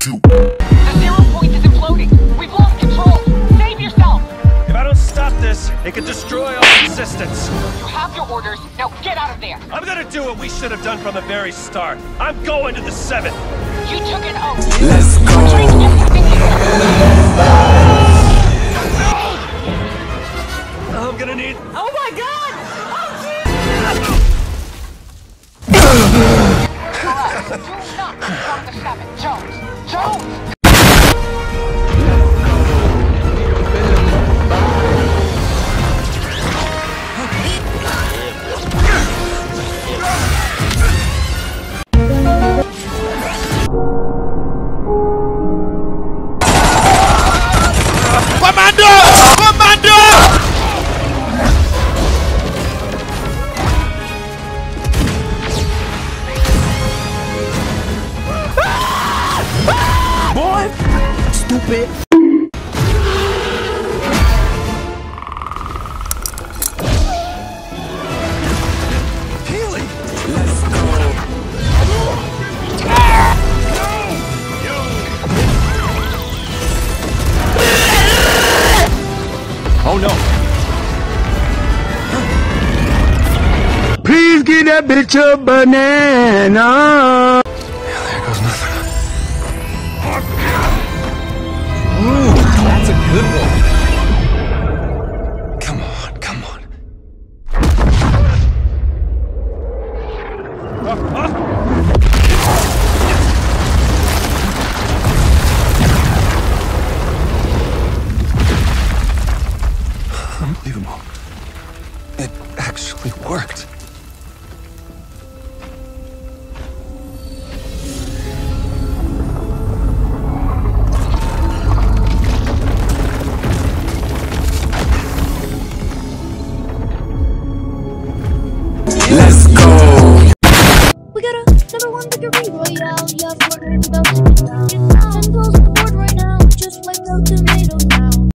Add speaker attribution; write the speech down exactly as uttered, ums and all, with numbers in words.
Speaker 1: you.
Speaker 2: The zero point is imploding. We've lost control. Save yourself.
Speaker 3: If I don't stop this, it could destroy all existence.
Speaker 2: You have your orders. Now get out of there.
Speaker 3: I'm gonna do what we should have done from the very start. I'm going to the seventh.
Speaker 2: You took an oath.
Speaker 1: Let's go.
Speaker 2: Retreat everything here.
Speaker 3: I'm gonna need...
Speaker 2: Oh my god! Oh, do not become the seven. Jones! Jones!
Speaker 1: Commando! Commando!
Speaker 4: Boy! Stupid!
Speaker 3: Healy!
Speaker 1: Let's go.
Speaker 3: Oh no!
Speaker 4: Please give that bitch a banana!
Speaker 3: There goes nothing.
Speaker 4: Ooh, that's a good one.
Speaker 3: Come on, come on. Unbelievable. It actually worked.
Speaker 1: Let's go.
Speaker 5: We got a number one victory royale. Yeah, Fortnite's about to get down. Ten calls on the board right now. Just wiped out tomatoes now.